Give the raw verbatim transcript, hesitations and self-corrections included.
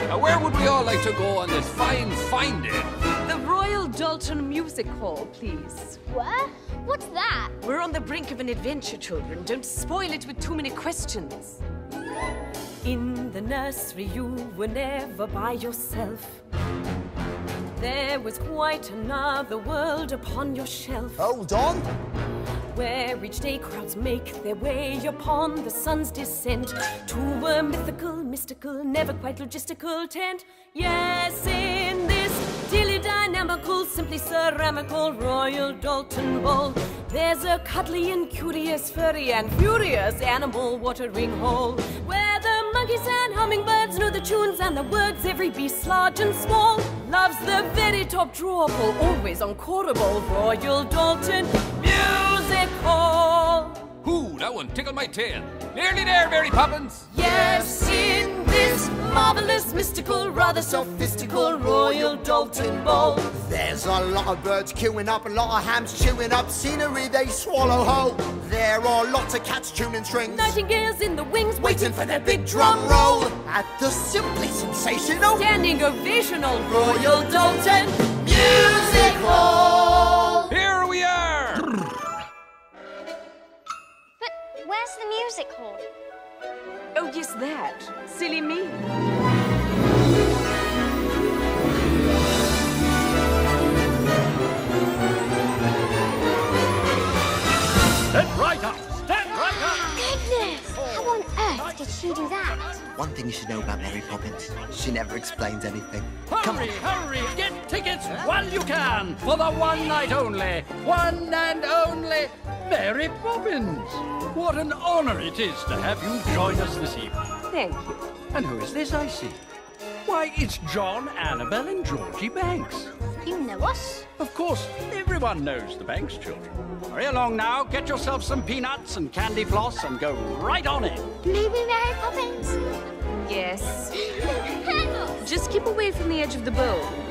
Now, where would we all like to go on this fine, fine day? The Royal Doulton Music Hall, please. Where? What's that? We're on the brink of an adventure, children. Don't spoil it with too many questions. In the nursery you were never by yourself. There was quite another world upon your shelf. Hold on. Where each day crowds make their way upon the sun's descent to a mythical, mystical, never quite logistical tent. Yes, in this dearly dynamical, simply ceramical Royal Doulton Bowl, there's a cuddly and curious, furry and furious animal watering hole, where the monkeys and hummingbirds know the tunes and the words every beast, large and small, loves the very top drawer pull, always encoreable Royal Doulton Music Hall. Ooh, that one tickled my tail. Nearly there, Mary Poppins. Yes, in this marvelous, mystical, rather sophistical Royal Doulton Bowl, There's a lot of birds queuing up, a lot of hams chewing up scenery they swallow whole. There are lots of cats tuning strings, nightingales in the wings, waiting for their big drum roll. At the simply sensational standing ovational Royal Doulton Music Hall. Here we are. But where's the music hall? Oh, yes, that. Silly me. Stand right up! Stand right up! Goodness! How on earth did she do that? One thing you should know about Mary Poppins, she never explains anything. Come on. Hurry, hurry! Get tickets while you can for the one night only, one and only Mary Poppins. What an honor it is to have you join us this evening. Thank you. And who is this I see? Why, it's John, Annabelle, and Georgie Banks. You know us? Of course, everyone knows the Banks children. Hurry along now, get yourself some peanuts and candy floss and go right on in. Maybe Mary Poppins? Yes. Handles! Just keep away from the edge of the bowl.